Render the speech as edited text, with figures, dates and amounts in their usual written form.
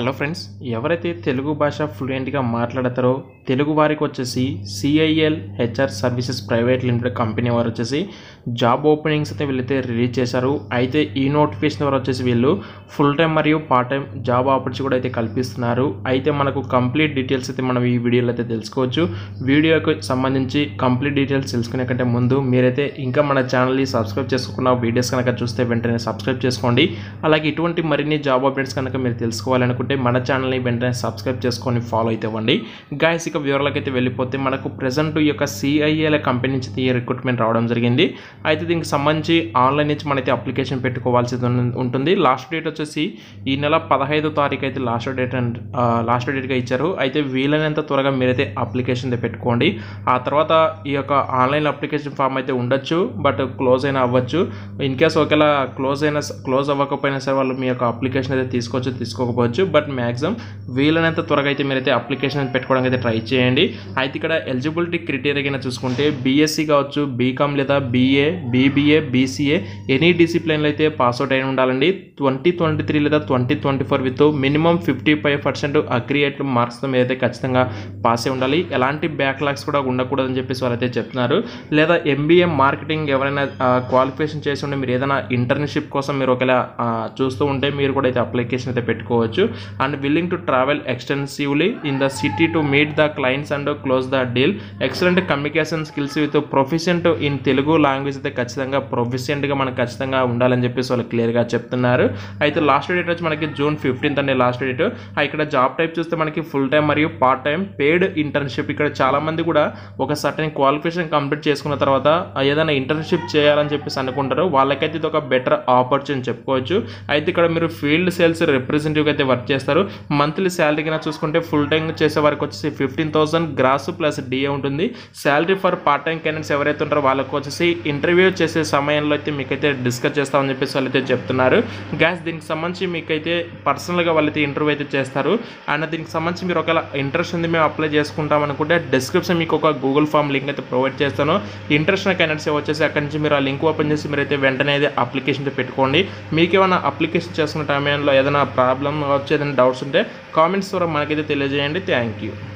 Hello friends, ఎవరైతే తెలుగు భాష ఫ్లూయెంట్గా మాట్లాడతారో తెలుగు వారికి వచ్చేసి CIL HR services private limited company వారు వచ్చేసి జాబ్ ఓపెనింగ్స్ అయితే వీళ్ళైతే రిలీజ్ చేశారు. అయితే ఈ నోటిఫికేషన్ ద్వారా వచ్చేసి వీళ్ళు ఫుల్ టైం మరియు పార్ట్ టైం జాబ్ ఆపర్చునిటీ కూడా అయితే కల్పిస్తున్నారు. అయితే మనకు కంప్లీట్ డీటెయిల్స్ అయితే మనం ఈ వీడియోలో అయితే తెలుసుకోవచ్చు. వీడియోకి సంబంధించి కంప్లీట్ డీటెయిల్స్ తెలుసుకునే కంటే ముందు మీరైతే ఇంకా మన ఛానల్ని సబ్స్క్రైబ్ చేసుకున్న వీడియోస్ కనుక చూస్తే వెంటనే సబ్స్క్రైబ్ చేసుకోండి. అలాగే ఇటువంటి మరిన్ని జాబ్ అప్డేట్స్ కనుక మీరు తెలుసుకోవాలనుకుంటే మన ఛానల్ని వెంటనే సబ్స్క్రైబ్ చేసుకొని ఫాలో అయితే ఇవ్వండి. గైస్, ఇక వివరాలకు అయితే వెళ్ళిపోతే మనకు ప్రెజెంట్ ఈ యొక్క సిఐఎల్ కంపెనీ నుంచి ఈ రిక్రూట్మెంట్ రావడం జరిగింది. అయితే దీనికి సంబంధించి ఆన్లైన్ నుంచి మనైతే అప్లికేషన్ పెట్టుకోవాల్సి ఉంటుంది. లాస్ట్ డేట్ వచ్చేసి ఈ నెల 15వ తారీఖు అయితే లాస్ట్ డేట్గా ఇచ్చారు. అయితే వీలైనంత త్వరగా మీరైతే అప్లికేషన్ పెట్టుకోండి. ఆ తర్వాత ఈ యొక్క ఆన్లైన్ అప్లికేషన్ ఫామ్ అయితే ఉండొచ్చు, బట్ క్లోజ్ అయినా అవ్వచ్చు. ఇన్ కేస్ ఒకవేళ క్లోజ్ అవ్వకపోయినా సరే వాళ్ళు మీ యొక్క అప్లికేషన్ అయితే తీసుకోకపోవచ్చు. బట్ మ్యాక్సిమం వీలైనంత త్వరగా అయితే మీరైతే అప్లికేషన్ పెట్టుకోవడానికి అయితే ట్రై చేయండి. అయితే ఇక్కడ ఎలిజిబిలిటీ క్రైటీరియా కింద చూసుకుంటే బీఎస్సీ కావచ్చు, బీకామ్ లేదా బీఏ, బీబీఏ, బీసీఏ ఎనీ డిసిప్లిన్లో అయితే పాస్అవుట్ అయిన ఉండాలండి. 2023 లేదా 2024 విత్ మినిమం 55% అగ్రిగేట్ మార్క్స్తో మీరైతే ఖచ్చితంగా పాస్ అయి ఉండాలి. ఎలాంటి బ్యాక్లాగ్స్ కూడా ఉండకూడదని చెప్పేసి వాళ్ళైతే చెప్తున్నారు. లేదా ఎంబీఏ మార్కెటింగ్ ఎవరైనా క్వాలిఫికేషన్ చేసి ఉంటే మీరు ఏదైనా ఇంటర్న్షిప్ కోసం మీరు ఒకవేళ చూస్తూ ఉంటే మీరు కూడా అయితే అప్లికేషన్ అయితే పెట్టుకోవచ్చు. And willing to travel extensively in the city to meet the clients and close the deal. Excellent communication skills with proficient in Telugu language అయితే ఖచ్చితంగా ప్రొఫిషియంట్గా మనకు ఖచ్చితంగా ఉండాలని చెప్పేసి వాళ్ళు క్లియర్గా చెప్తున్నారు. అయితే లాస్ట్ డేట్ వచ్చి మనకి June 15th అండి లాస్ట్ డేట్. ఇక్కడ జాబ్ టైప్ చూస్తే మనకి ఫుల్ టైం మరియు పార్ట్ టైం పెయిడ్ ఇంటర్న్షిప్. ఇక్కడ చాలామంది కూడా ఒక సర్టెన్ క్వాలిఫికేషన్ కంప్లీట్ చేసుకున్న తర్వాత ఏదైనా ఇంటర్న్షిప్ చేయాలని చెప్పేసి అనుకుంటారు. వాళ్ళకైతే ఇది ఒక బెటర్ ఆపర్చునిటీ చెప్పుకోవచ్చు. అయితే ఇక్కడ మీరు ఫీల్డ్ సేల్స్ రిప్రజెంటేటివ్ అయితే వర్క్ చేస్తారు. మంత్లీ శాలరీ కింద చూసుకుంటే ఫుల్ టైం చేసే వారికి వచ్చేసి 15,000 గ్రాస్ ప్లస్ డిఏ ఉంటుంది. Salary for part time candidates ఎవరైతే ఉంటారో వాళ్ళకి వచ్చేసి ఇంటర్వ్యూ చేసే సమయంలో అయితే మీకైతే డిస్కస్ చేస్తామని చెప్పేసి వాళ్ళైతే చెప్తున్నారు. గ్యాస్ దీనికి సంబంధించి మీకైతే పర్సనల్గా వాళ్ళైతే ఇంటర్వ్యూ అయితే చేస్తారు. అండ్ దీనికి సంబంధించి మీరు ఒకవేళ ఇంట్రెస్ట్ ఉంది మేము అప్లై చేసుకుంటాం అనుకుంటే డిస్క్రిప్షన్ మీకు ఒక గూగుల్ ఫామ్ లింక్ అయితే ప్రొవైడ్ చేస్తాను. ఇంట్రెస్ట్ ఉన్న క్యాండిడేట్స్ వచ్చేసి అక్కడి నుంచి మీరు ఆ లింక్ ఓపెన్ చేసి మీరైతే వెంటనే అప్లికేషన్ పెట్టుకోండి. మీకు ఏమైనా అప్లికేషన్ చేసుకున్న టైంలో ఏదైనా ప్రాబ్లం వచ్చి ఏదైనా డౌట్స్ ఉంటే కామెంట్స్ ద్వారా మనకైతే తెలియజేయండి. Thank you.